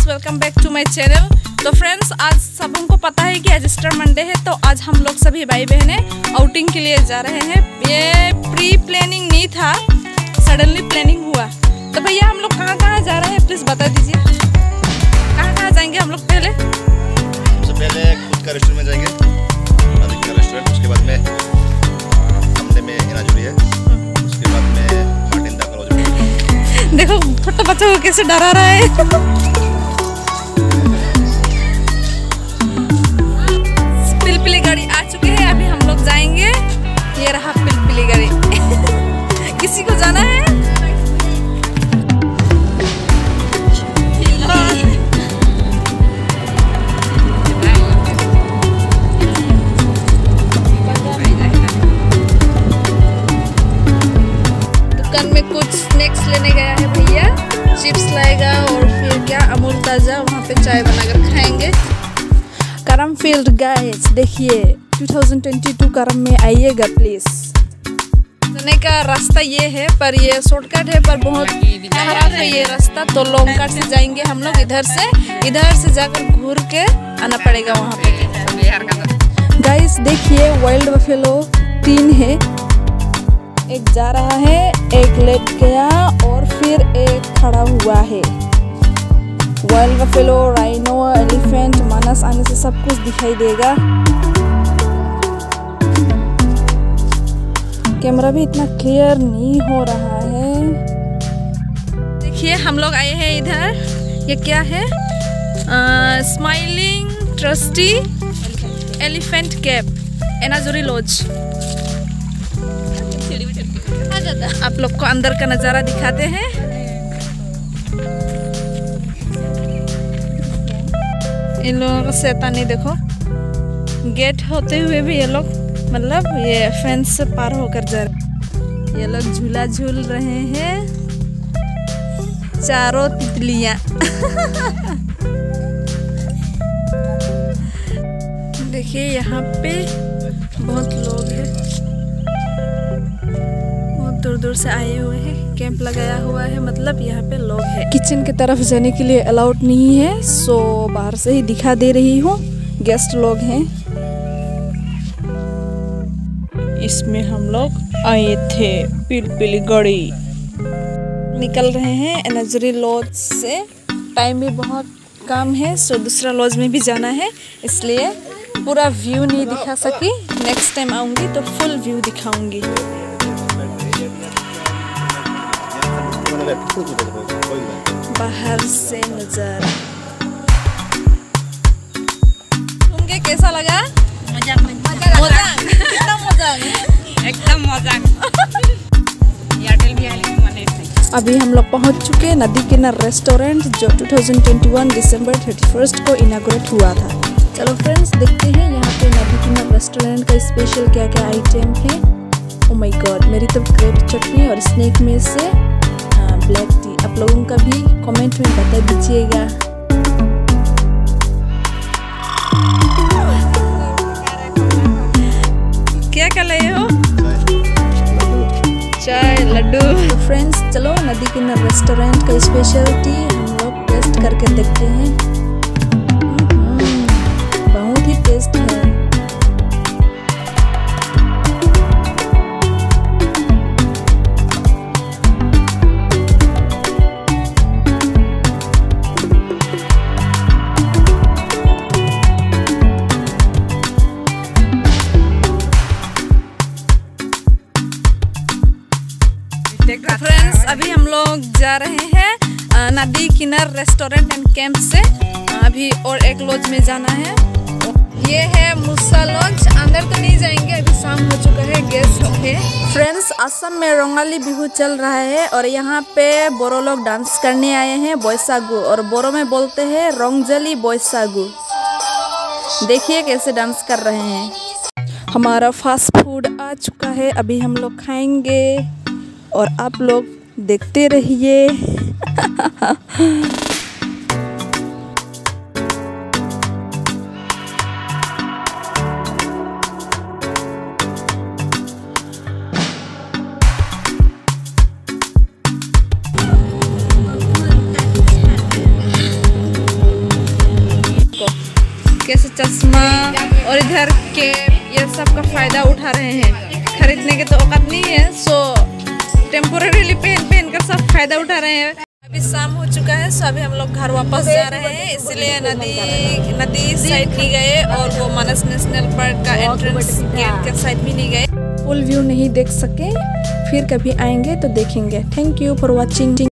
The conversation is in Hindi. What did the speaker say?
Welcome back to my channel. तो फ्रेंड्स, आज सब हमको पता है कि आज ईस्टर मंडे है, तो आज हम लोग सभी भाई बहनें आउटिंग के लिए जा रहे हैं। ये प्री प्लानिंग नहीं था, सडनली प्लानिंग हुआ। तो भैया हम लोग कहाँ कहाँ जा रहे हैं, प्लीज़ बता दीजिए। कहाँ कहाँ जाएंगे हम लोग? पहले सबसे पहले खुद का रेस्टोरेंट में जाएंगे, नदी का रेस्टोरेंट। उसके बाद में हमने में एनाजुरी है, उसके बाद में मार्टिन दा कॉलेज। देखो छोटा बच्चा को कैसे डरा रहा है। पिलपिली गाड़ी आ चुके हैं, अभी हम लोग जाएंगे। ये रहा पिलपिली गाड़ी। किसी को जाना है? दुकान में कुछ स्नैक्स लेने गया है भैया, चिप्स लाएगा और फिर क्या अमूल ताजा वहाँ पे चाय बनाकर खाएंगे। करम फील्ड गाइस, देखिए 2022 करम में आइएगा प्लीज। जाने का रास्ता ये है, पर ये शॉर्टकट है, पर बहुत खराब है ये रास्ता। तो लॉन्ग कट से जाएंगे हम लोग, इधर से जाकर घूर के आना पड़ेगा वहाँ पे। गाइस देखिए, वाइल्ड बफेलो 3 है, एक जा रहा है, एक लेट गया और फिर एक खड़ा हुआ है। Wild buffalo, rhino, elephant, Manas आने से सब कुछ दिखाई देगा। कैमरा भी इतना क्लियर नहीं हो रहा है। देखिए हम लोग आए हैं इधर, ये क्या है? स्माइलिंग ट्रस्टी एलिफेंट केव, एनाजुरी लॉज। आप लोग को अंदर का नज़ारा दिखाते हैं। इन लोगों का शैतानी देखो, गेट होते हुए भी ये लोग मतलब ये फेंस से पार होकर जा रहे। ये लोग झूला झूल रहे हैं, चारों तितलियां। देखिए यहाँ पे बहुत लोग हैं, दूर दूर से आए हुए हैं, कैंप लगाया हुआ है, मतलब यहाँ पे लोग हैं। किचन की तरफ जाने के लिए अलाउड नहीं है, सो बाहर से ही दिखा दे रही हूँ। गेस्ट लोग हैं, इसमें हम लोग आए थे। पिलपिली गाड़ी निकल रहे हैं एनाजुरी लॉज से। टाइम भी बहुत कम है, सो दूसरा लॉज में भी जाना है, इसलिए पूरा व्यू नहीं दिखा सकी। नेक्स्ट टाइम आऊँगी तो फुल व्यू दिखाऊंगी। बाहर से नजारा तुमके कैसा लगा? मजाक कितना मजाक, एकदम मजाक। अभी हम लोग पहुंच चुके नदी किनार रेस्टोरेंट, जो 2021 दिसंबर 31 को इनाग्रेट हुआ था। चलो फ्रेंड्स, देखते हैं यहाँ पे नदी किनार रेस्टोरेंट का स्पेशल क्या क्या आइटम है। ओ माय गॉड, मेरी तो ग्रेप चटनी और स्नैक में से ब्लैक टी। आप लोगों का भी कमेंट में बता दीजिएगा। क्या कर रहे हो? चाय, लड्डू। तो फ्रेंड्स चलो, नदी किनार रेस्टोरेंट का स्पेशलिटी हम लोग टेस्ट करके देखते हैं। बहुत ही टेस्ट है। फ्रेंड्स अभी हम लोग जा रहे हैं नदी किनार रेस्टोरेंट एंड कैंप से। अभी और एक लॉज में जाना है, ये है मुसा लॉज। अंदर तो नहीं जाएंगे, अभी शाम हो चुका है, गेस्ट है। फ्रेंड्स, असम में रंगाली बिहू चल रहा है और यहाँ पे बोरो लोग डांस करने आए हैं, बैसागु, और बोरो में बोलते हैं रंगजली बैसागु। देखिए कैसे डांस कर रहे हैं। हमारा फास्ट फूड आ चुका है, अभी हम लोग खाएंगे और आप लोग देखते रहिए। कैसे चश्मा और इधर कैप ये सब का फायदा उठा रहे हैं। खरीदने के तो औकात नहीं है, सो टेम्पोररीली पहन कर सब फायदा उठा रहे हैं। अभी शाम हो चुका है, सो अभी हम लोग घर वापस जा रहे हैं, इसलिए नदी साइड नहीं गए और वो मानस नेशनल पार्क का एंट्रेंस गेट के साइड भी नहीं गए। फुल व्यू नहीं देख सके, फिर कभी आएंगे तो देखेंगे। Thank you for watching.